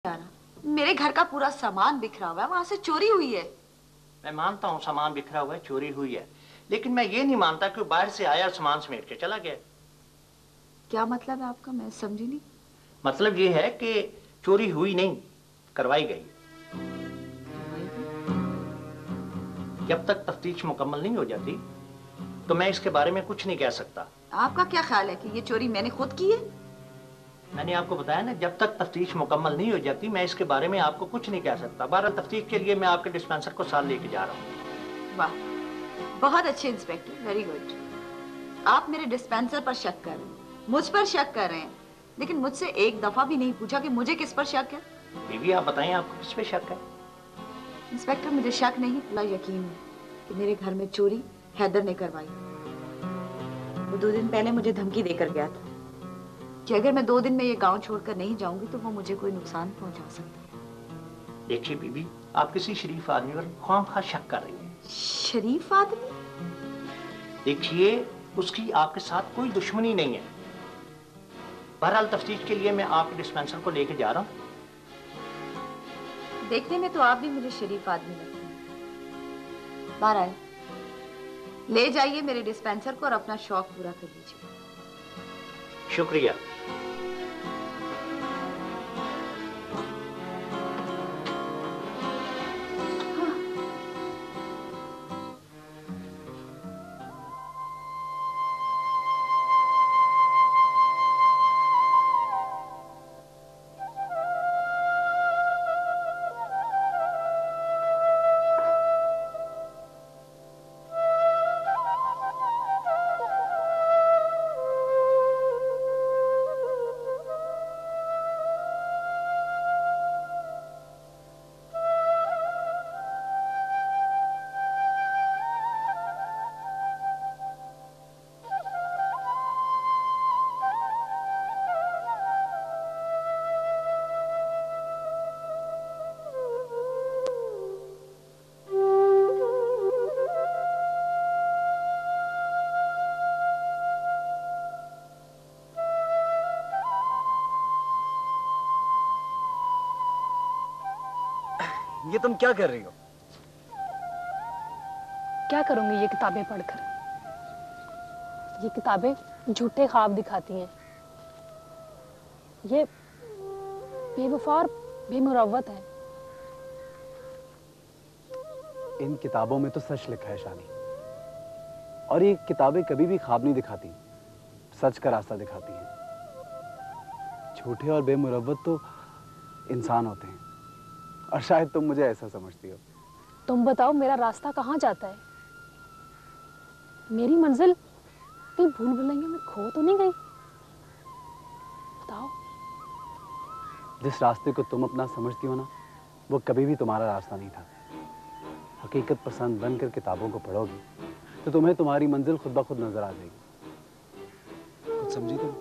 मेरे घर का पूरा सामान बिखरा हुआ है, वहां से चोरी हुई है। मैं मानता हूँ सामान बिखरा हुआ है, चोरी हुई है, लेकिन मैं ये नहीं मानता कि बाहर से आया और सामान समेट के चला गया। क्या मतलब है आपका? मैं समझी नहीं। मतलब ये है कि चोरी हुई नहीं, करवाई गई। जब तक तफ्तीश मुकम्मल नहीं हो जाती तो मैं इसके बारे में कुछ नहीं कह सकता। आपका क्या ख्याल है कि ये चोरी मैंने खुद की है? मैंने आपको बताया ना, जब तक तफ्तीश मुकम्मल नहीं हो जाती मैं इसके बारे में आपको कुछ नहीं कह सकता। 12 तफ्तीश के लिए मैं आपके डिस्पेंसर को साथ लेके जा रहा हूँ। वाह, बहुत अच्छे इंस्पेक्टर, वेरी गुड। आप मेरे डिस्पेंसर पर शक कर रहे हैं, मुझ पर शक कर रहे हैं, लेकिन मुझसे एक दफा भी नहीं पूछा कि मुझे किस पर शक है। बीवी आप बताएं, आपको किस पे शक है? इंस्पेक्टर, मुझे शक नहीं, पूरा यकीन है कि मेरे घर में चोरी हैदर ने करवाई। वो 2 दिन पहले मुझे धमकी देकर गया था कि अगर मैं 2 दिन में ये गांव छोड़कर नहीं जाऊंगी तो वो मुझे कोई नुकसान पहुंचा सकता है। देखिए बीबी, आप किसी शरीफ आदमी पर ख्वामखा शक कर रही हैं। शरीफ आदमी? देखिए, उसकी आपके साथ कोई दुश्मनी नहीं है। बहरहाल तफ्तीश के लिए मैं आपके डिस्पेंसर को लेके जा रहा हूँ। देखने में तो आप भी मुझे शरीफ आदमी लगते हैं। बहरहाल ले जाइए मेरे डिस्पेंसर को और अपना शौक पूरा कर लीजिए। शुक्रिया। ये तुम क्या कर रही हो? क्या करूंगी ये किताबें पढ़कर? ये किताबें झूठे ख्वाब दिखाती हैं। ये बेवफा और बेमुरव्वत है। इन किताबों में तो सच लिखा है शानी, और ये किताबें कभी भी ख्वाब नहीं दिखाती, सच का रास्ता दिखाती हैं। झूठे और बेमुरव्वत तो इंसान होते हैं, और शायद तुम मुझे ऐसा समझती हो। तुम बताओ, मेरा रास्ता कहाँ जाता है? मेरी मंजिल कहीं भूल भुलैया में खो तो नहीं गई? बताओ। जिस रास्ते को तुम अपना समझती हो ना, वो कभी भी तुम्हारा रास्ता नहीं था। हकीकत पसंद बनकर किताबों को पढ़ोगी तो तुम्हें तुम्हारी मंजिल खुद ब खुद नजर आ जाएगी। कुछ समझी तुम?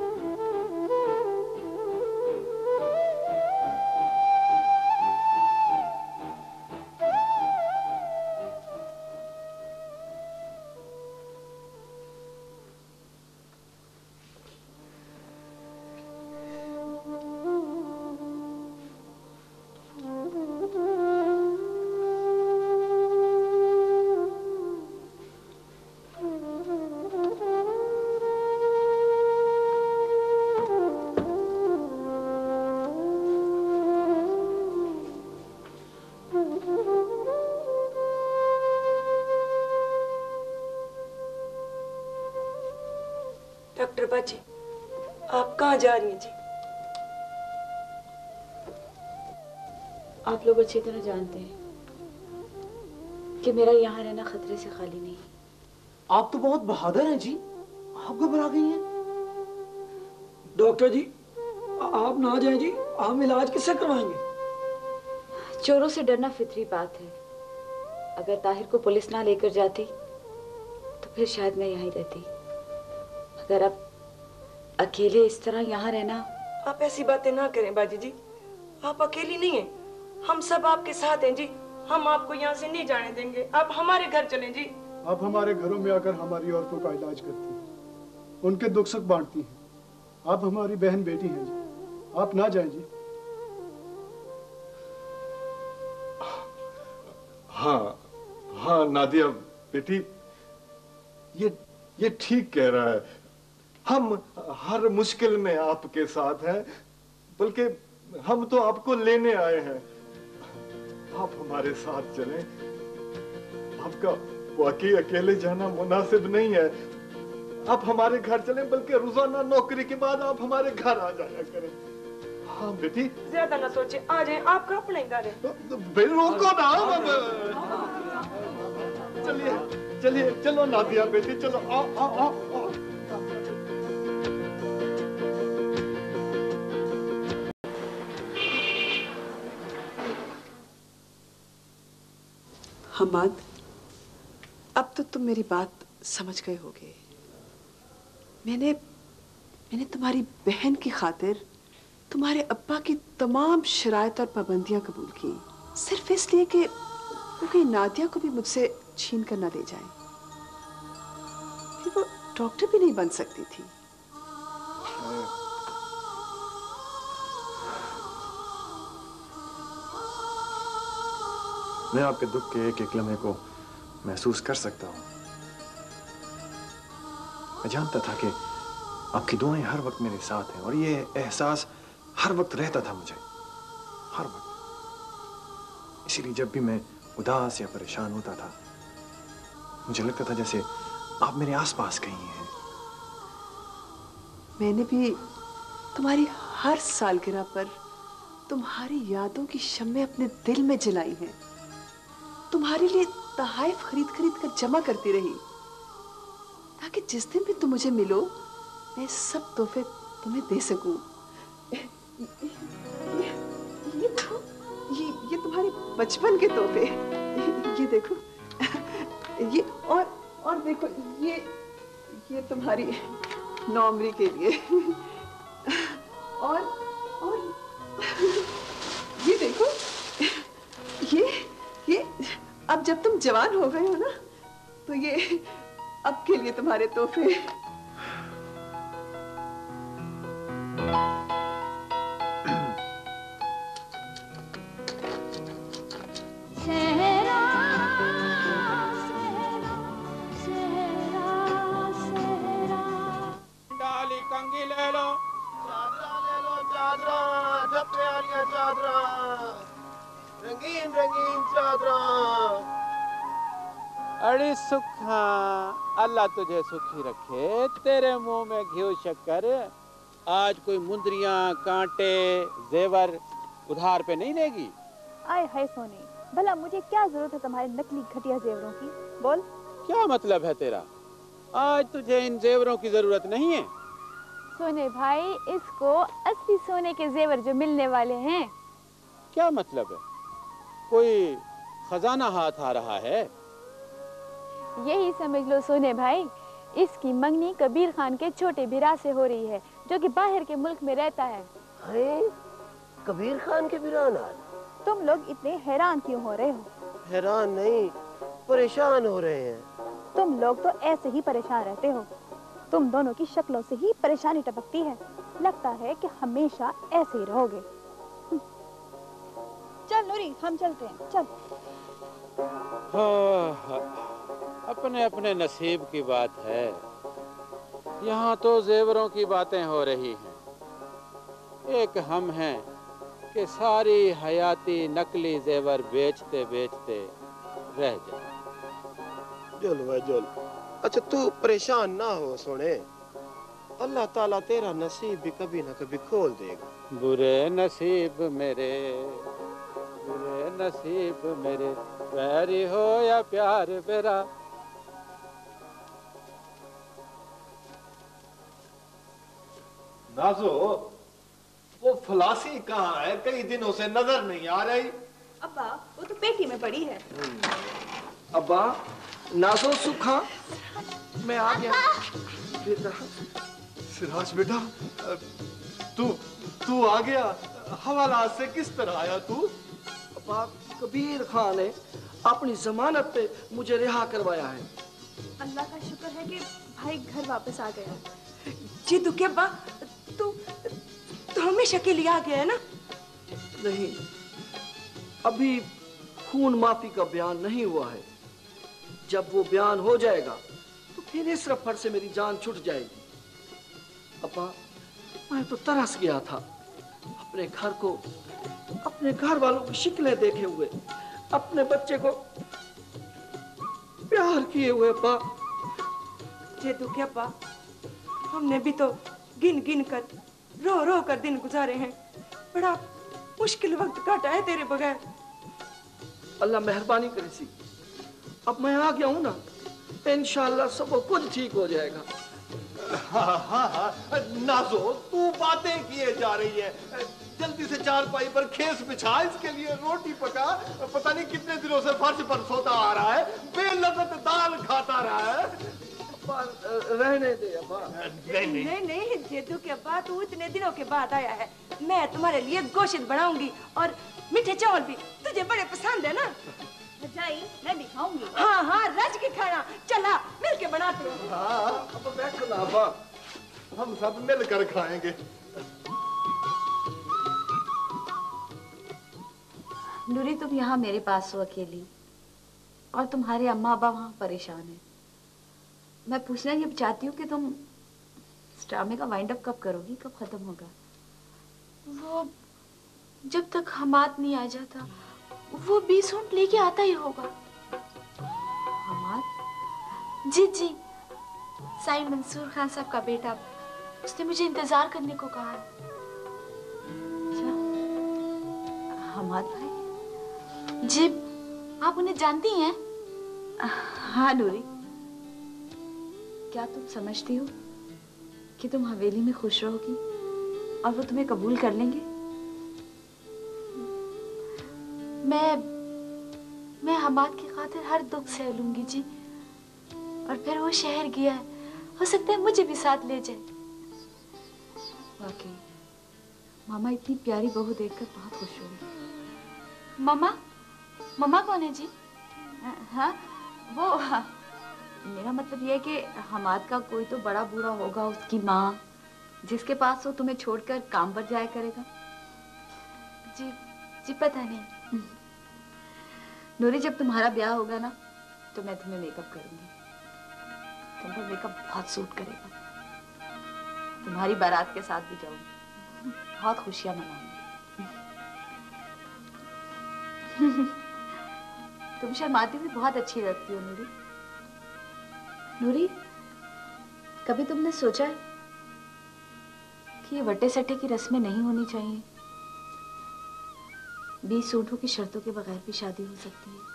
डॉक्टर बाजी, आप कहाँ जा रही हैं जी? आप लोग अच्छी तरह जानते हैं कि मेरा यहाँ रहना खतरे से खाली नहीं। आप तो बहुत बहादुर हैं जी, आप घबरा गई हैं। डॉक्टर जी, आप ना जाएं जी, हम इलाज किससे करवाएंगे? चोरों से डरना फितरी बात है। अगर ताहिर को पुलिस ना लेकर जाती तो फिर शायद मैं यहीं रहती। अगर अब अकेले इस तरह यहाँ रहना। आप ऐसी बातें ना करें बाजी जी, आप अकेली नहीं हैं, हम सब आपके साथ हैं जी। हम आपको यहाँ से नहीं जाने देंगे, आप हमारे घर चलें जी। आप हमारे घरों में आकर हमारी औरतों का इलाज करती हैं, उनके दुख सुख बांटती हैं। आप हमारी बहन बेटी हैं जी, आप ना जाएं जी। हाँ हाँ नादिया बेटी, ये ठीक कह रहा है। हम हर मुश्किल में आपके साथ हैं, बल्कि हम तो आपको लेने आए हैं। आप हमारे साथ चलें। आपका वाकई अकेले जाना मुनासिब नहीं है। आप हमारे घर चलें, बल्कि रोजाना नौकरी के बाद आप हमारे घर आ जाया करें। हाँ बेटी, ज्यादा ना सोचे, आ जाए, आपका अपने घर है। भाई रोको ना। चलिए चलिए, चलो नादिया बेटी, चलो आओ आओ आओ। हमाद, अब तो तुम मेरी बात समझ गए होगे। मैंने तुम्हारी बहन की खातिर तुम्हारे अब्बा की तमाम शराइत और पाबंदियां कबूल की, सिर्फ इसलिए कि क्योंकि नादिया को भी मुझसे छीन कर ना ले जाए। फिर वो डॉक्टर भी नहीं बन सकती थी। मैं आपके दुख के एक एक लम्हे को महसूस कर सकता हूं। मैं जानता था कि आपकी दुआएं हर वक्त मेरे साथ हैं, और ये एहसास हर वक्त रहता था मुझे, हर वक्त। इसीलिए जब भी मैं उदास या परेशान होता था, मुझे लगता था जैसे आप मेरे आसपास कहीं हैं। मैंने भी तुम्हारी हर सालगिरह पर तुम्हारी यादों की शम्में अपने दिल में जलाई हैं। तुम्हारे लिए तोहफे खरीद खरीद कर जमा करती रही, ताकि जिस दिन भी तुम मुझे मिलो, मैं सब तोहफे तुम्हें दे सकूं। ये देखो, ये तुम्हारे बचपन के तोहफे। ये देखो, ये और देखो, ये तुम्हारी नौमरी के लिए। और ये देखो, ये अब जब तुम जवान हो गए हो ना, तो ये अब के लिए तुम्हारे तोहफे। डाली कंगी ले लो, चादरा सब प्यारियां चादरा, रंगीन रंगीन चादरा। अरे सुखा, अल्लाह तुझे सुखी रखे। तेरे मुंह में घी शक्कर। आज कोई मुंदरियां, कांटे, जेवर उधार पे नहीं लेगी? आए हाय सोने, भला मुझे क्या जरूरत है तुम्हारे नकली घटिया जेवरों की? बोल, क्या मतलब है तेरा? आज तुझे इन जेवरों की जरूरत नहीं है। सोने भाई, इसको असली सोने के जेवर जो मिलने वाले हैं। क्या मतलब है? कोई खजाना हाथ आ रहा है? यही समझ लो सोने भाई, इसकी मंगनी कबीर खान के छोटे बिरा से हो रही है, जो कि बाहर के मुल्क में रहता है। कबीर खान के बिराना? तुम लोग इतने हैरान क्यों हो रहे हो? हैरान नहीं, परेशान हो रहे हैं। तुम लोग तो ऐसे ही परेशान रहते हो। तुम दोनों की शक्लों से ही परेशानी टपकती है। लगता है कि हमेशा ऐसे ही रहोगे। चल नूरी, हम चलते हैं, चल। अपने अपने नसीब की बात है। यहाँ तो जेवरों की बातें हो रही हैं। एक हम हैं कि सारी हयाती नकली जेवर बेचते बेचते रह जाए। जुल वे जुल। अच्छा तू परेशान ना हो सोने, अल्लाह ताला तेरा नसीब भी कभी ना कभी खोल देगा। बुरे नसीब मेरे, बुरे नसीब मेरे, प्यारी हो या प्यार मेरा। नाजो, वो फलासी कहाँ है? कई दिनों से नजर नहीं आ रही। अब्बा, वो तो पेटी में पड़ी है। अब्बा, नाजो, सुखा, मैं आ गया। बेटा, सिराज बेटा, तू आ गया? हवालात से किस तरह आया तू? अब्बा, कबीर खान ने अपनी जमानत पे मुझे रिहा करवाया है। अल्लाह का शुक्र है कि भाई घर वापस आ गया। जी दुखे अब्बा, तू हमेशा के लिए आ गया है ना? नहीं, अभी खून माफी का बयान नहीं हुआ है। जब वो बयान हो जाएगा तो फिर इस रफड़ से मेरी जान छूट जाएगी। अब्बा, मैं तो तरस गया था अपने घर को, अपने घर वालों की शिकलें देखे हुए, अपने बच्चे को प्यार किए हुए। अब्बा ये तो क्या अब्बा, हमने भी तो गिन गिन कर, रो रो कर दिन गुजारे हैं। बड़ा मुश्किल वक्त काटा है तेरे बगैर। अल्लाह मेहरबानी करे सी, अब मैं आ गया हूं ना, इंशाअल्लाह सब कुछ ठीक हो जाएगा। हाँ हाँ हाँ, नाजो तू बातें किए जा रही है। जल्दी से चारपाई पर खेस बिछा, इसके लिए रोटी पका। पता नहीं कितने दिनों से फर्श पर सोता आ रहा है, बेलज़्ज़त दाल खाता रहा है। रहने दे अब्बा। नहीं नहीं जेदू के अब्बा, तू इतने दिनों के बाद आया है। मैं तुम्हारे लिए गोश्त बनाऊंगी और मीठे चावल भी, तुझे बड़े पसंद है ना। जाई, मैं भी खाऊंगी। हाँ हाँ, रज के खाना, चला मिलके बनाते हैं। हाँ, अब बैठो ना अब्बा, हम सब मिलकर खाएंगे। नूरी, तुम यहाँ मेरे पास हो अकेली, और तुम्हारे अम्मा अब्बा वहाँ परेशान हैं। मैं पूछना ये चाहती हूँ कि तुम इस ड्रामे का वाइंड अप कब करोगी, कब खत्म होगा? वो जब तक हमाद नहीं आ जाता, वो 20 ऊंट लेके आता ही होगा। हमाद? जी जी, साई मंसूर खान साहब का बेटा, उसने मुझे इंतजार करने को कहा है। अच्छा, हमाद भाई? जी, आप उन्हें जानती हैं? हाँ नूरी, क्या तुम समझती हो कि तुम हवेली में खुश रहोगी और वो तुम्हें कबूल कर लेंगे? मैं हमाद की खातिर हर दुख सह लूंगी जी। और फिर वो शहर गया है, हो सकता है मुझे भी साथ ले जाए। वाकई मामा इतनी प्यारी बहू देखकर बहुत खुश होंगी। मामा कौन है जी? हाँ, वो मेरा मतलब ये है कि हमाद का कोई तो बड़ा बूढ़ा होगा, उसकी माँ, जिसके पास वो तुम्हें छोड़कर काम पर जाया करेगा। जी पता नहीं। नूरी, जब तुम्हारा ब्याह होगा ना, तो मैं तुम्हें मेकअप करूंगी। तुम पर मेकअप बहुत सूट करेगा। तुम्हारी बारात के साथ भी जाऊंगी, बहुत खुशियां मनाऊंगी। तुम शर्माती हुई बहुत अच्छी लगती हो नूरी। नूरी, कभी तुमने सोचा है कि ये वट्टे सट्टे की रस्में नहीं होनी चाहिए? 20 ऊंटों की शर्तों के बगैर भी शादी हो सकती है।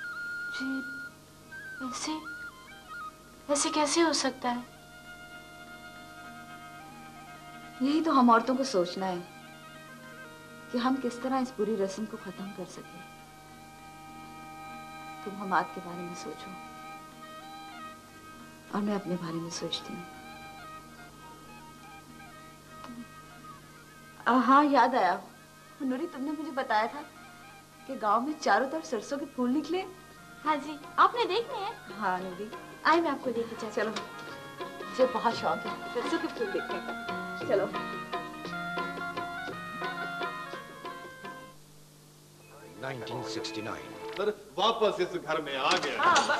जी, ऐसे कैसे हो सकता है? यही तो हम औरतों को सोचना है कि हम किस तरह इस बुरी रस्म को खत्म कर सके। तुम हमाद के बारे में सोचो और मैं अपने बारे में सोचती हूँ। हाँ, याद आया, नूरी, तुमने मुझे बताया था कि गांव में चारों तरफ सरसों के फूल निकले। हाँ जी, आपने देखने हैं? हाँ नूरी, आइए मैं आपको लेके चलती हूँ। चलो, मुझे बहुत शौक है सरसों के फूल देखने का। चलो। 1969 सर, वापस इस घर में आ गया।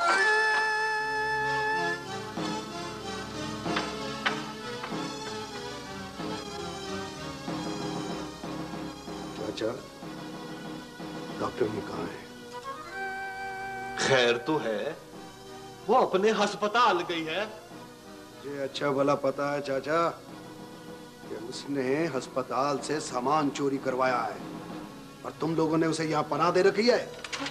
चाचा, डॉक्टर ने कहा है? खैर तो है, वो अपने अस्पताल गई है। मुझे अच्छा भला पता है चाचा कि उसने अस्पताल से सामान चोरी करवाया है और तुम लोगों ने उसे यहाँ पनाह दे रखी है।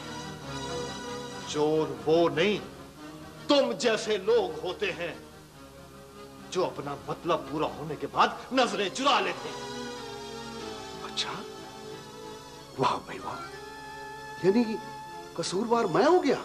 चोर वो नहीं, तुम जैसे लोग होते हैं जो अपना मतलब पूरा होने के बाद नजरें चुरा लेते हैं। अच्छा, वाह भाई वाह, यानी कि कसूरवार मैं हो गया।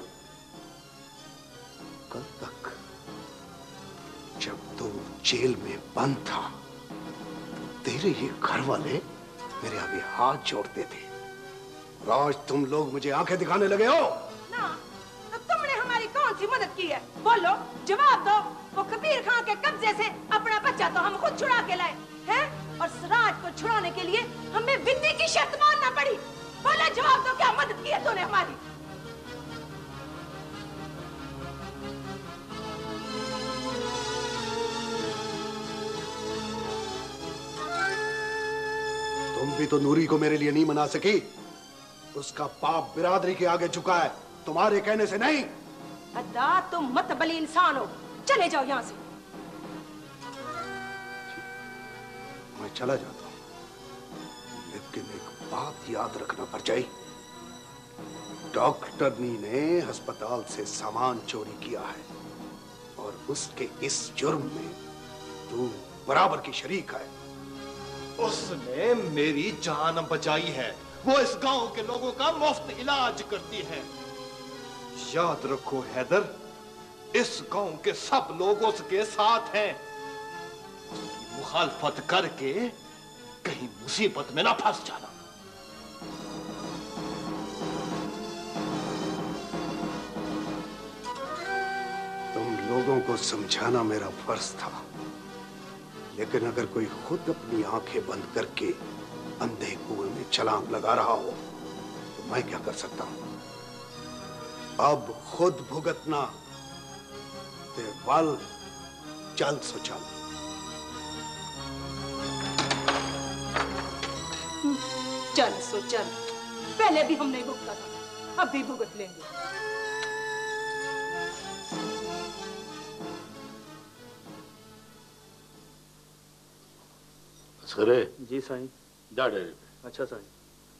कल तक जब तू जेल में बंद था, तेरे ही घर वाले मेरे आगे हाथ जोड़ते थे, और आज तुम लोग मुझे आंखें दिखाने लगे हो। ना, तो तुमने हमारी कौन सी मदद की है? बोलो, जवाब दो। वो कबीर खान के कब्जे से अपना बच्चा तो हम खुद छुड़ा के लाए हैं, और सिराज को छुड़ाने के लिए हमें बिन्नी की शर्त मानना पड़ी। बोले जवाब दो, क्या मदद की है तूने हमारी? तुम भी तो नूरी को मेरे लिए नहीं मना सकी। उसका पाप बिरादरी के आगे झुका है, तुम्हारे कहने से नहीं। अद्दा, तुम मतबली इंसान हो, चले जाओ यहाँ से। मैं चला जाता हूं, लेकिन एक बात याद रखना परजाई। डॉक्टरनी ने अस्पताल से सामान चोरी किया है और उसके इस जुर्म में तू बराबर की शरीक है। उसने मेरी जान बचाई है। वो इस गांव के लोगों का मुफ्त इलाज करती है। याद रखो हैदर, इस गांव के सब लोग उसके साथ हैं। उसकी मुखालफत करके कहीं मुसीबत में ना फंस जाना। तुम लोगों को समझाना मेरा फर्ज था, लेकिन अगर कोई खुद अपनी आंखें बंद करके अंधे कुएं में छलांग लगा रहा हो तो मैं क्या कर सकता हूं? अब खुद भुगतना। देवाल चल सो चल। चल सो चल। पहले भी हम नहीं भुगता था, अब भी भुगत लेंगे। असगरे। जी साईं। जा डेरे पे। अच्छा साईं।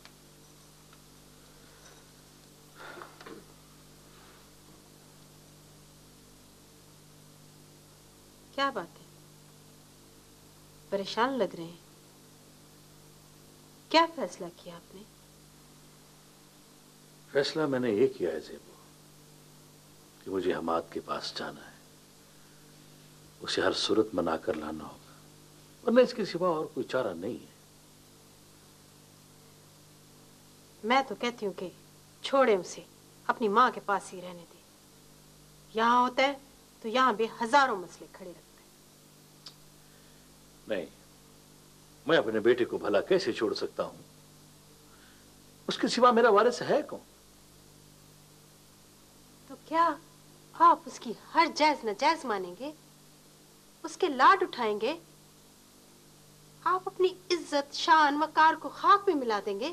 क्या बात है, परेशान लग रहे हैं? क्या फैसला किया आपने? फैसला मैंने ये किया है ज़ेबो कि मुझे हमाद के पास जाना है। उसे हर सूरत मना कर लाना होगा, वरना इसके सिवा और कोई चारा नहीं है। मैं तो कहती हूँ कि छोड़े उसे, अपनी माँ के पास ही रहने दे। यहाँ होता है तो यहाँ भी हजारों मसले खड़े रखते हैं। नहीं, मैं अपने बेटे को भला कैसे छोड़ सकता हूँ? उसके सिवा मेरा वारिस है कौन? तो क्या आप उसकी हर जायज नाजायज मानेंगे? उसके लाड उठाएंगे? आप अपनी इज्जत, शान, वकार को खाक में मिला देंगे?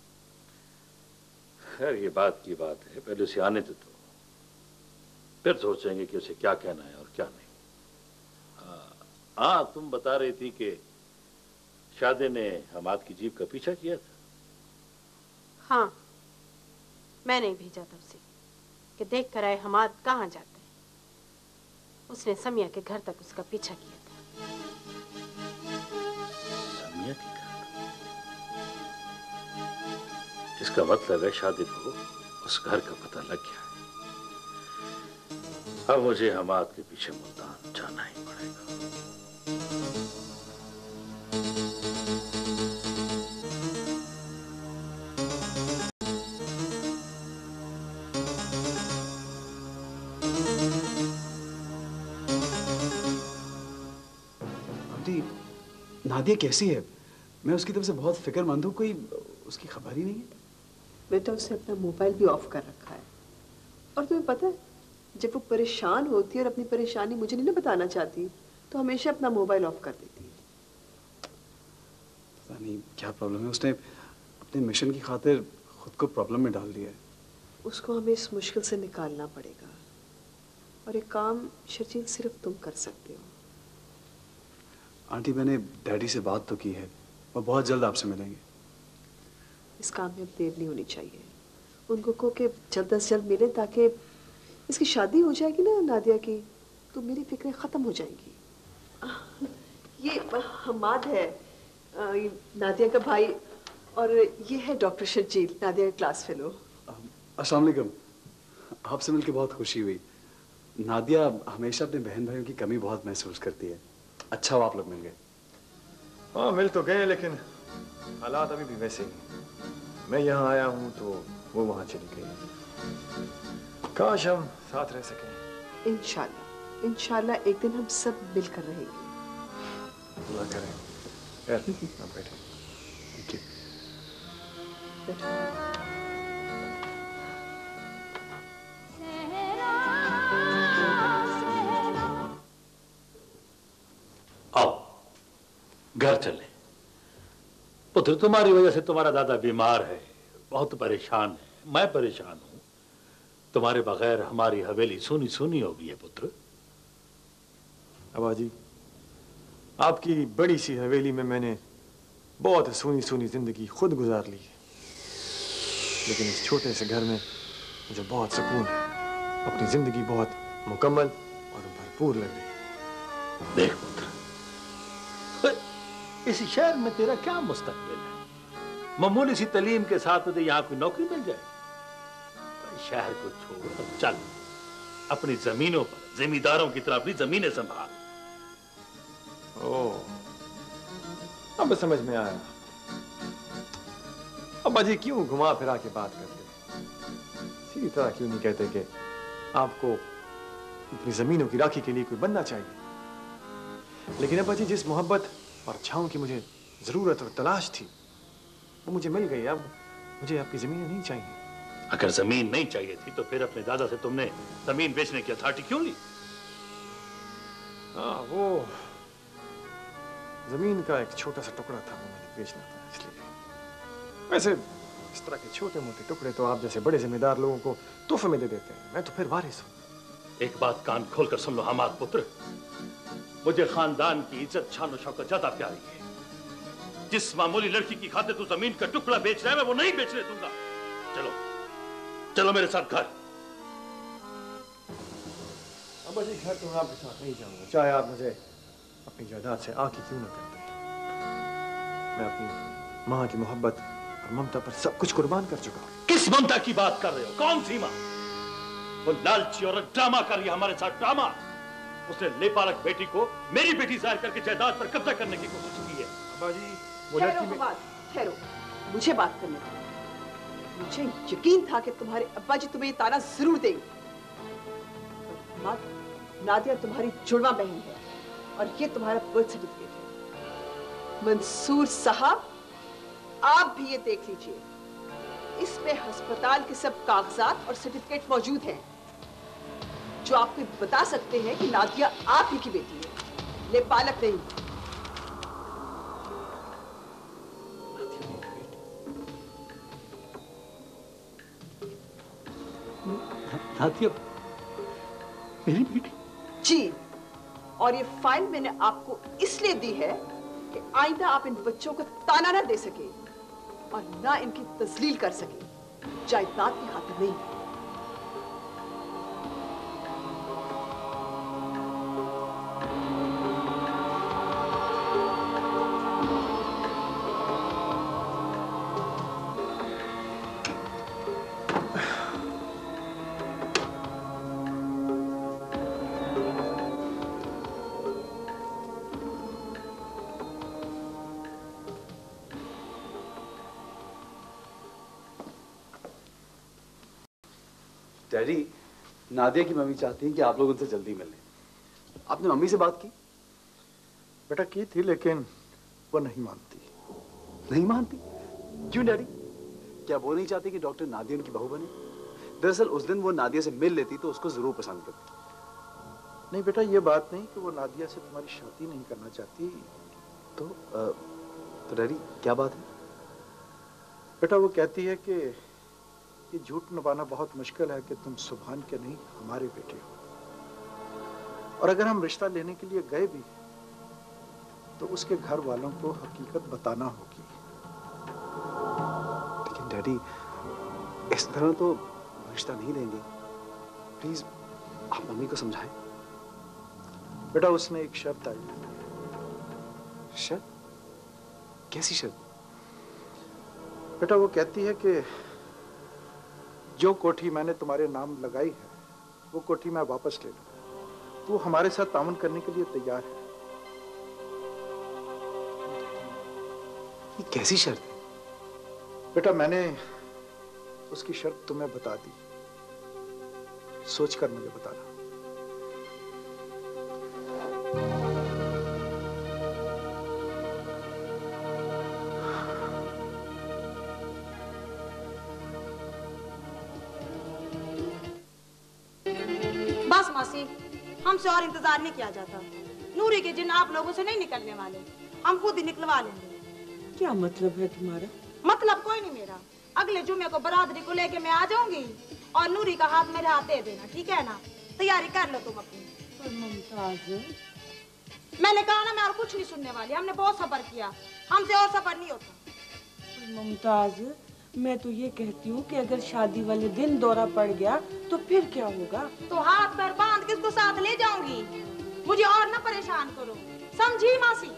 खैर, ये बात की बात है, पहले उसे आने दो, फिर सोचेंगे कि उसे क्या कहना है और क्या नहीं। हाँ, तुम बता रही थी कि शादी ने हमाद की जीप का पीछा किया था। हाँ, मैंने भेजा था उसे कि देख कर आए हमाद कहाँ जाता है। उसने समिया के घर तक उसका पीछा किया था। समिया के घर? इसका मतलब है शादी को उस घर का पता लग गया है। अब मुझे हमाद के पीछे मुल्तान जाना ही पड़ेगा। नादिया कैसी है? मैं उसकी तरफ से बहुत फिक्रमंद हूँ, कोई उसकी खबर ही नहीं है। बेटा, उसने अपना मोबाइल भी ऑफ कर रखा है। और तुम्हें पता है, जब वो परेशान होती है और अपनी परेशानी मुझे नहीं ना बताना चाहती, तो हमेशा अपना मोबाइल ऑफ कर देती है। पता नहीं क्या प्रॉब्लम है, उसने अपने मिशन की खातिर खुद को प्रॉब्लम में डाल दिया है। उसको हमें इस मुश्किल से निकालना पड़ेगा, और एक काम शर्जील सिर्फ तुम कर सकते हो। आंटी, मैंने डैडी से बात तो की है, वो बहुत जल्द आपसे मिलेंगे। इस काम में अब देर नहीं होनी चाहिए। उनको कहो कि जल्द से जल्द मिले, ताकि इसकी शादी हो जाएगी ना नादिया की, तो मेरी फिक्रें ख़त्म हो जाएंगी। ये हमाद है, नादिया का भाई, और ये है डॉक्टर शर्जील, नादिया का क्लास फेलो। अस्सलाम वालेकुम। आपसे मिलकर बहुत खुशी हुई। नादिया हमेशा अपने बहन भाइयों की कमी बहुत महसूस करती है। अच्छा हुआ आप लोग मिल गए। हाँ, मिल तो गए, लेकिन हालात अभी भी वैसे ही। मैं यहाँ आया हूँ तो वो वहाँ चली गई। काश हम साथ रह सकें। इंशाल्लाह, इंशाल्लाह एक दिन हम सब मिलकर रहेंगे। अल्लाह करे। आप बैठे। आओ घर चले। पुत्र, तुम्हारी वजह से तुम्हारा दादा बीमार है, बहुत परेशान है, मैं परेशान हूं। तुम्हारे बगैर हमारी हवेली सूनी सूनी हो गई है पुत्र। अब्बा जी, आपकी बड़ी सी हवेली में मैंने बहुत सूनी सूनी जिंदगी खुद गुजार ली है, लेकिन इस छोटे से घर में मुझे बहुत सुकून है। अपनी जिंदगी बहुत मुकम्मल और भरपूर लग रही है। देख पुत्र, इस शहर में तेरा क्या मुस्तकबिल है? मामूली सी तालीम के साथ तुझे यहाँ कोई नौकरी मिल जाएगी। शहर को छोड़ और चल अपनी जमीनों पर जमींदारों की तरह अपनी जमीनें संभाल। ओह, अब समझ में आया। अब्बा जी क्यों घुमा फिरा के बात करते हैं? सीधी तरह क्यों नहीं कहते कि आपको अपनी जमीनों की राखी के लिए कोई बनना चाहिए? लेकिन अब्बा जी, जिस मोहब्बत और छांव की मुझे जरूरत और तलाश थी वो मुझे मिल गई। अब मुझे आपकी जमीनें नहीं चाहिए। अगर जमीन नहीं चाहिए थी तो फिर अपने दादा से तुमने जमीन बेचने की अथॉरिटी क्यों ली? हाँ, वो जमीन का एक छोटा सा टुकड़ा था, वो मैंने बेचना था इसलिए। वैसे इस तरह के छोटे मोटे टुकड़े तो आप जैसे बड़े जिम्मेदार लोगों को तोहफे में दे देते हैं, मैं तो फिर वारिस हूं। एक बात कान खोलकर सुन लो हमाद पुत्र, मुझे खानदान की इज्जत शान और शौकत ज्यादा प्यारी है। जिस मामूली लड़की की खातिर तू जमीन का टुकड़ा बेच रहा है, मैं वो नहीं बेचने दूंगा। चलो चलो मेरे साथ घर। अब्बा जी, घर तो मैं आपके साथ नहीं जाऊंगा, चाहे आप मुझे अपनी जायदाद से आके क्यों ना करते। मैं अपनी माँ की मोहब्बत और ममता पर सब कुछ कुर्बान कर चुका हूँ। किस ममता की बात कर रहे हो? कौन सी माँ? वो लालची और ड्रामा कर रही है हमारे साथ, ड्रामा। उसने लेपालक बेटी को मेरी बेटी जाहिर करके जायदाद पर कब्जा करने की कोशिश की है। अब्बा जी, वो ठहरो हमाद, ठहरो, मुझे बात करने दो। मुझे यकीन था कि तुम्हारे अब्बा जी तुम्हें ये ताना जरूर देंगे। नादिया तुम्हारी जुड़वा बहन है और ये तुम्हारा बर्थ सर्टिफिकेट है। मंसूर साहब, आप भी ये देख लीजिए, इसमें अस्पताल के सब कागजात और सर्टिफिकेट मौजूद हैं जो आपको बता सकते हैं कि नादिया आप ही की बेटी है, लेपालक नहीं। नादिया मेरी बेटी? जी, और ये फाइल मैंने आपको इसलिए दी है कि आइंदा आप इन बच्चों को ताना ना दे सके और ना इनकी तस्लील कर सके, जायदाद की खातिर नहीं। डैडी, नादिया की मम्मी चाहती हैं कि आप लोग उनसे जल्दी मिल लें। आपने मम्मी से बात की? बेटा की थी, लेकिन वो नहीं मानती। नहीं मानती? क्यों डैडी? क्या वो नहीं चाहती कि डॉक्टर नादिया उनकी बहू बने? दरअसल उस दिन वो नादिया से मिल लेती तो उसको जरूर पसंद करती। नहीं बेटा, ये बात नहीं कि वो नादिया से तुम्हारी शादी नहीं करना चाहती। तो डैडी क्या बात है? बेटा वो कहती है कि ये झूठ निभाना बहुत मुश्किल है कि तुम सुभान के नहीं हमारे बेटे हो, और अगर हम रिश्ता लेने के लिए गए भी तो उसके घर वालों को हकीकत बताना होगी। लेकिन डैडी, इस तरह तो रिश्ता नहीं देंगे। प्लीज आप मम्मी को समझाएं। बेटा उसने एक शर्त आई है। शर्त? कैसी शर्त? बेटा वो कहती है कि जो कोठी मैंने तुम्हारे नाम लगाई है वो कोठी मैं वापस ले लूं। तू हमारे साथ ताउन करने के लिए तैयार है। ये कैसी शर्त है? बेटा मैंने उसकी शर्त तुम्हें बता दी, सोचकर मुझे बताना। बस मासी, हमसे और इंतजार नहीं किया जाता। नूरी के जिन आप लोगों से नहीं निकलने वाले, हम खुद ही निकलवा लेंगे। क्या मतलब है तुम्हारा? मतलब कोई नहीं मेरा। अगले जुमे को बरादरी को लेके मैं आ जाऊंगी और नूरी का हाथ मेरे हाथ दे देना, ठीक है ना? तैयारी कर लो तुम अपनी। पर मुमताज, मैंने कहा ना मैं और कुछ नहीं सुनने वाली। हमने बहुत सफर किया, हमसे और सफर नहीं होता। पर मुमताज, मैं तो ये कहती हूँ कि अगर शादी वाले दिन दौरा पड़ गया तो फिर क्या होगा? तो हाथ पैर बांध के इसको साथ ले जाऊंगी। मुझे और ना परेशान करो, समझी मासी?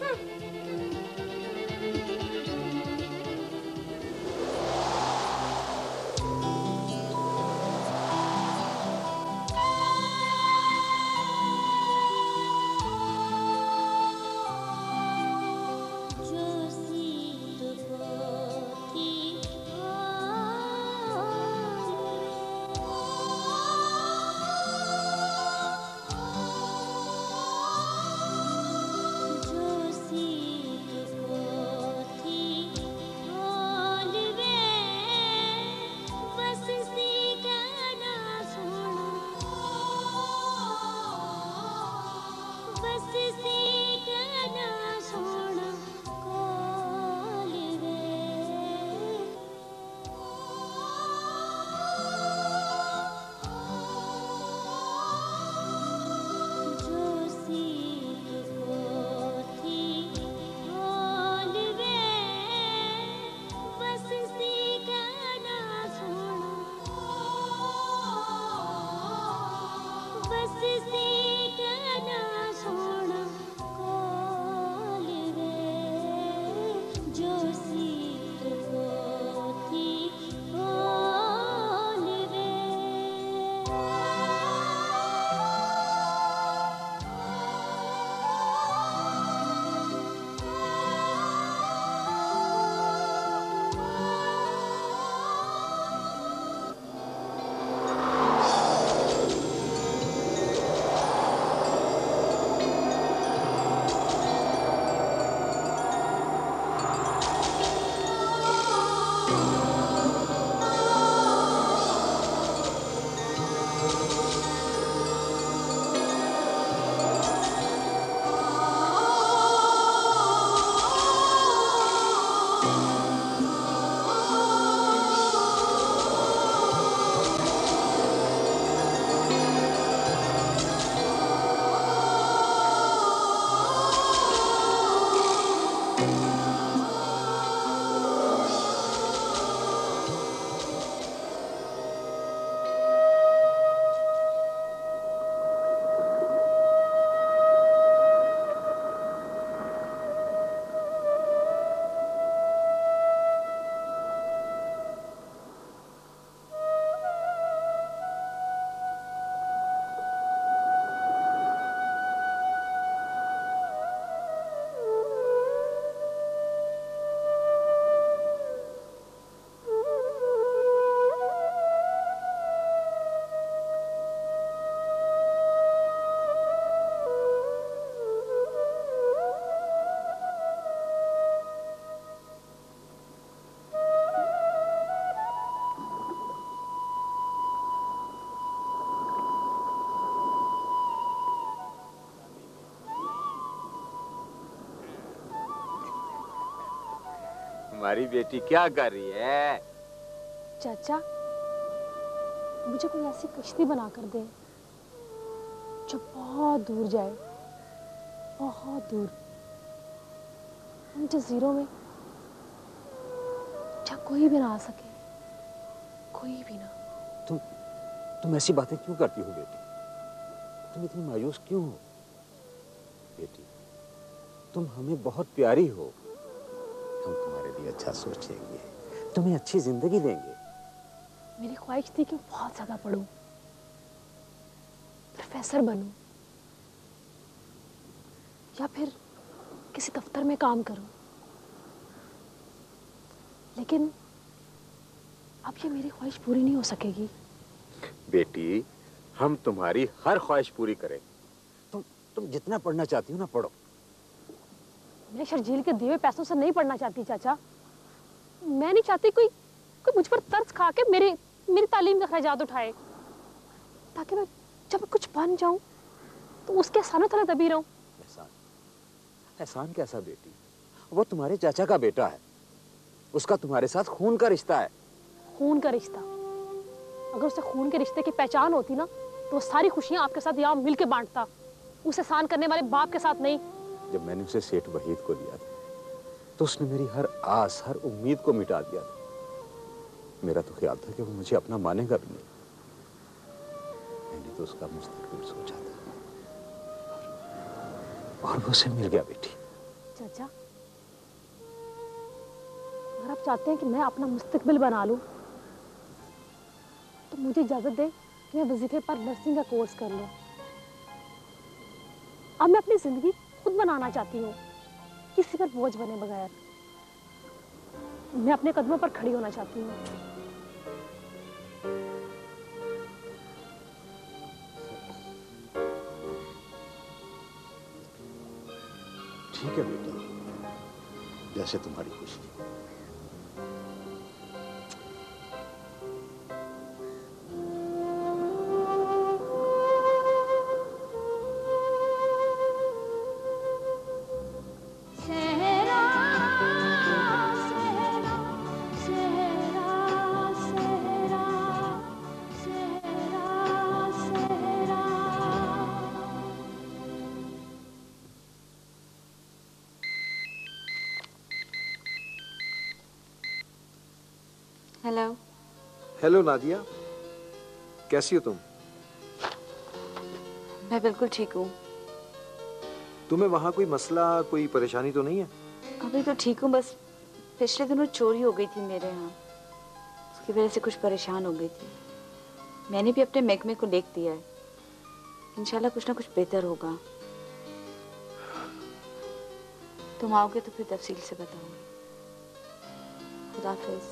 हमारी बेटी क्या कर रही है? चाचा, मुझे कोई ऐसी कश्ती बना कर दे जो बहुत दूर जाए, बहुत दूर, उन जजीरों में जहाँ कोई भी ना आ सके, कोई भी ना। तुम ऐसी बातें क्यों करती हो बेटी? तुम इतनी मायूस क्यों हो? बेटी, तुम हमें बहुत प्यारी हो। हम तुम्हारे लिए अच्छा सोचेंगे, तुम्हें अच्छी जिंदगी देंगे। मेरी ख्वाहिश थी कि बहुत ज्यादा पढूं, प्रोफेसर बनूं, या फिर किसी दफ्तर में काम करूं। लेकिन अब ये मेरी ख्वाहिश पूरी नहीं हो सकेगी। बेटी, हम तुम्हारी हर ख्वाहिश पूरी करें। तुम जितना पढ़ना चाहती हो ना, पढ़ो। मैं शर्जील के दिए हुए पैसों से नहीं पढ़ना चाहती चाचा। मैं नहीं चाहती कोई मुझ पर तरस खा के मेरी तालीम के खर्चात उठाए, ताकि मैं जब मैं कुछ बन जाऊं तो उसके सामने तले दबी रहूं। एहसान, एहसान कैसा बेटी? वो तुम्हारे चाचा का बेटा है, उसका तुम्हारे साथ खून का रिश्ता है। खून का रिश्ता? अगर उसे खून के रिश्ते की पहचान होती ना तो वो सारी खुशियां आपके साथ यहाँ मिलके बांटता, उसे एहसान करने वाले बाप के साथ नहीं। जब मैंने उसे सेठ वहीद को लिया था तो उसने मेरी हर आस, हर उम्मीद को मिटा दिया था। मेरा तो ख्याल था कि वो मुझे अपना मानेगा भी नहीं। मैंने तो उसका मुस्तकबिल सोचा था और वो उसे मिल गया बेटी। चाचा, अगर आप चाहते हैं कि मैं अपना मुस्तकबिल बना लूं तो मुझे इजाजत दें कि मैं वजीफे पर नर्सिंग का कोर्स कर लूं। अब मैं अपनी जिंदगी खुद बनाना चाहती हूँ, किसी पर बोझ बने बगैर। मैं अपने कदमों पर खड़ी होना चाहती हूँ। ठीक है बेटी, जैसे तुम्हारी खुशी। हेलो। हेलो नादिया, कैसी हो तुम? मैं बिल्कुल ठीक हूँ। तुम्हें वहाँ कोई मसला, कोई परेशानी तो नहीं है? अभी तो ठीक हूँ, बस पिछले दिनों चोरी हो गई थी मेरे यहाँ, उसकी वजह से कुछ परेशान हो गई थी। मैंने भी अपने महकमे को लिख दिया है, इंशाल्लाह कुछ ना कुछ बेहतर होगा। तुम आओगे तो फिर तफसील से बताऊंगी। खुदा हाफिज़।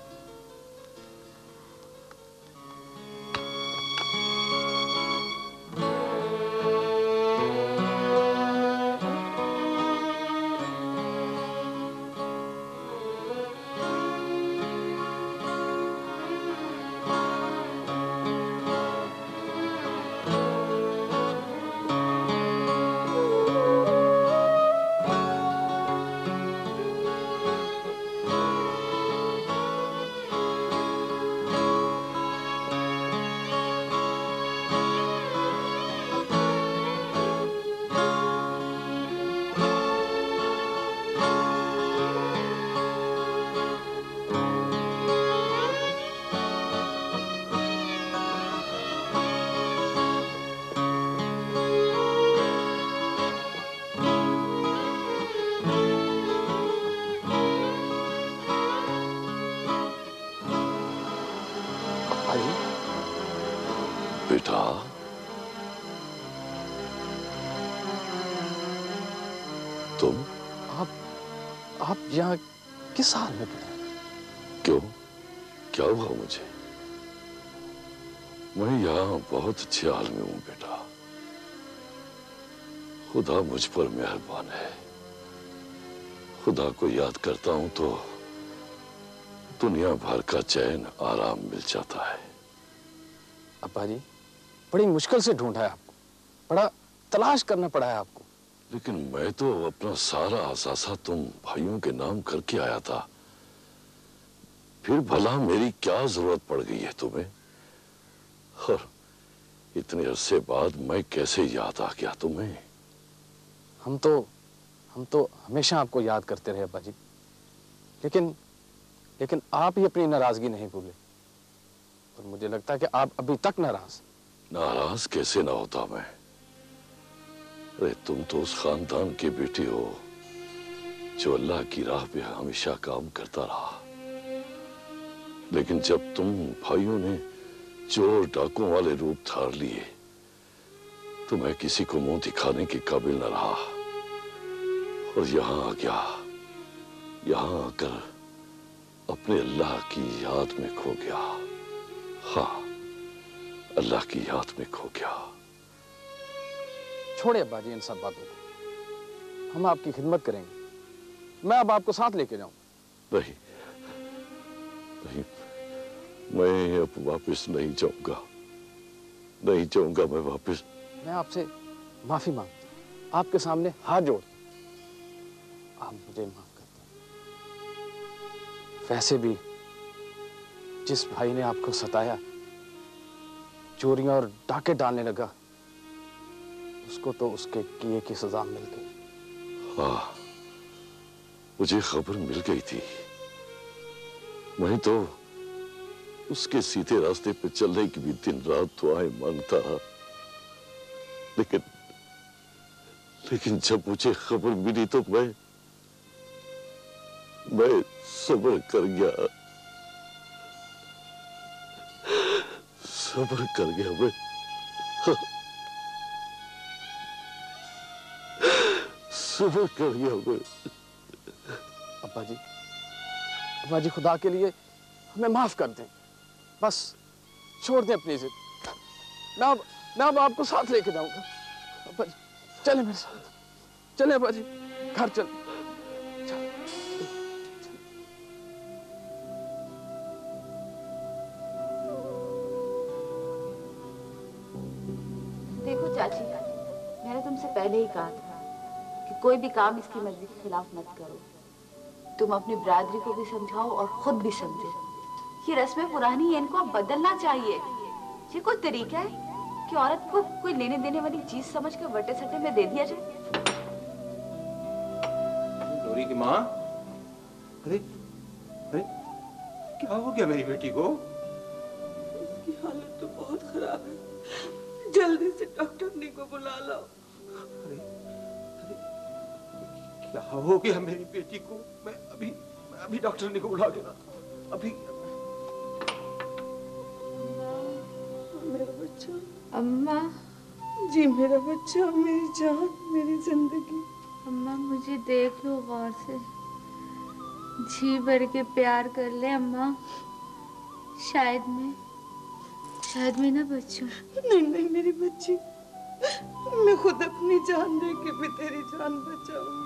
बेटा, तुम? आप यहाँ किस हाल में? क्यों, क्या हुआ मुझे? मैं यहाँ बहुत अच्छे हाल में हूँ बेटा। खुदा मुझ पर मेहरबान है। खुदा को याद करता हूँ तो दुनिया भर का चैन, आराम मिल जाता है। अब्बा जी, बड़ी मुश्किल से ढूंढा है आपको, बड़ा तलाश करना पड़ा है आपको। लेकिन मैं तो अपना सारा असासा तुम भाइयों के नाम करके आया था। फिर भला मेरी क्या जरूरत पड़ गई है तुम्हें? और इतने अरसे बाद मैं कैसे याद आ गया तुम्हें? हम तो हमेशा आपको याद करते रहे अब्बा जी, लेकिन आप ही अपनी नाराजगी नहीं भूले। और मुझे लगता है कि आप अभी तक नाराज कैसे ना होता मैं? अरे तुम तो उस खानदान की बेटी हो जो अल्लाह की राह पे हमेशा काम करता रहा। लेकिन जब तुम भाइयों ने चोर डाकुओं वाले रूप धार लिए तो मैं किसी को मुंह दिखाने के काबिल न रहा और यहाँ आ गया। यहाँ आकर अपने अल्लाह की याद में खो गया। हाँ, अल्लाह की याद में खो गया। छोड़े अब्बा जी इन सब बातों को, हम आपकी खिदमत करेंगे। मैं अब आपको साथ लेके जाऊं। नहीं नहीं, मैं अब वापस नहीं जाऊंगा। नहीं चाहूंगा मैं वापस। मैं आपसे माफी मांगता हूँ, आपके सामने हाथ जोड़, आप मुझे माफ कर दो। वैसे भी जिस भाई ने आपको सताया, चोरियां और डाके डालने लगा, उसको तो उसके किए की सजा मिल गई। हाँ, मुझे खबर मिल गई थी। मैं तो उसके सीधे रास्ते पे चलने की भी दिन रात दुआएं मांगता रहा, लेकिन जब मुझे खबर मिली तो मैं सब्र कर गया, सब्र कर गया मैं। सब्र कर गया मैं। अब्बा जी खुदा के लिए हमें माफ कर दें, बस छोड़ दें अपनी जिद। मैं अब आपको साथ लेके जाऊंगा। अब्बा जी चले मेरे साथ, चले अब्बा जी, घर चल। देखो चाची, मैंने तुमसे पहले ही कहा था कि कोई भी काम इसकी मर्जी के खिलाफ मत करो। तुम अपनी बिरादरी को भी समझाओ और खुद भी समझो। ये रस्में पुरानी है, इनको अब बदलना चाहिए। ये कोई तरीका है कि औरत को कोई लेने देने वाली चीज समझ कर वटे सटे में दे दिया जाए? नूरी की माँ, अरे अरे क्या हो गया मेरी बेटी को? उसकी हालत तो बहुत खराब है, जल्दी से डॉक्टर को बुला लो। क्या हो गया मेरी बेटी को? मैं अभी डॉक्टर को बुला के लाता हूं। अभी मेरा बच्चा। अम्मा जी मेरा बच्चा, मेरी जान, मेरी जिंदगी। अम्मा मुझे देख लो गौर से, जी भर के प्यार कर ले अम्मा। शायद मैं ना बचूं। नहीं मेरी बच्ची, मैं खुद अपनी जान दे के भी तेरी जान बचाऊंगी।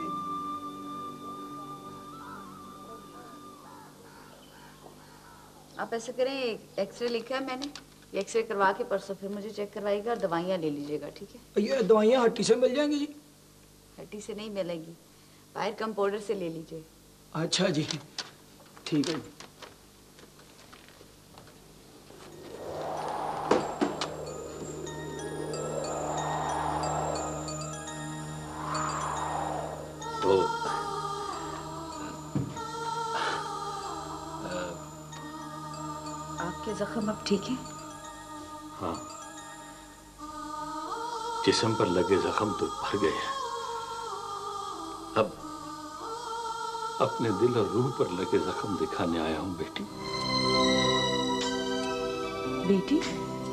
आप ऐसा करें, एक्सरे लिखा है मैंने, एक्सरे करवा के परसों फिर मुझे चेक करवाइएगा और दवाइयाँ ले लीजिएगा, ठीक है? ये दवाइयाँ हट्टी से मिल जाएंगी जी? हट्टी से नहीं मिलेंगी, बाहर कंपाउंडर से ले लीजिए। अच्छा जी, ठीक है। तो आपके जख्म अब ठीक है? हाँ, जिस्म पर लगे जख्म तो भर गए हैं। अब अपने दिल और रूह पर लगे जख्म दिखाने आया हूं बेटी। बेटी?